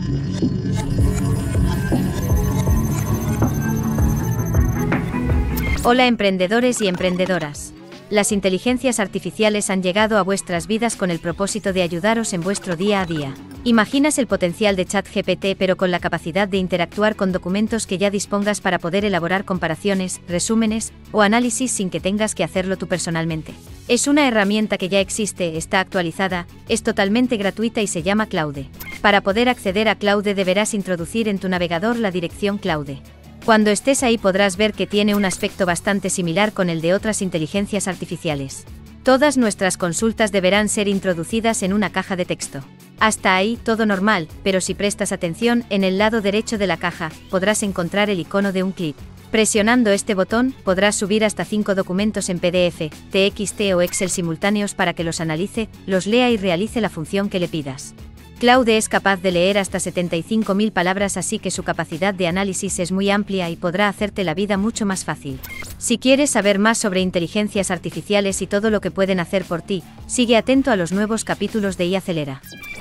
Hola emprendedores y emprendedoras. Las inteligencias artificiales han llegado a vuestras vidas con el propósito de ayudaros en vuestro día a día. Imaginas el potencial de ChatGPT pero con la capacidad de interactuar con documentos que ya dispongas para poder elaborar comparaciones, resúmenes o análisis sin que tengas que hacerlo tú personalmente. Es una herramienta que ya existe, está actualizada, es totalmente gratuita y se llama Claude. Para poder acceder a Claude deberás introducir en tu navegador la dirección Claude. Cuando estés ahí podrás ver que tiene un aspecto bastante similar con el de otras inteligencias artificiales. Todas nuestras consultas deberán ser introducidas en una caja de texto. Hasta ahí todo normal, pero si prestas atención, en el lado derecho de la caja, podrás encontrar el icono de un clip. Presionando este botón, podrás subir hasta 5 documentos en PDF, TXT o Excel simultáneos para que los analice, los lea y realice la función que le pidas. Claude es capaz de leer hasta 75.000 palabras, así que su capacidad de análisis es muy amplia y podrá hacerte la vida mucho más fácil. Si quieres saber más sobre inteligencias artificiales y todo lo que pueden hacer por ti, sigue atento a los nuevos capítulos de iAcelera.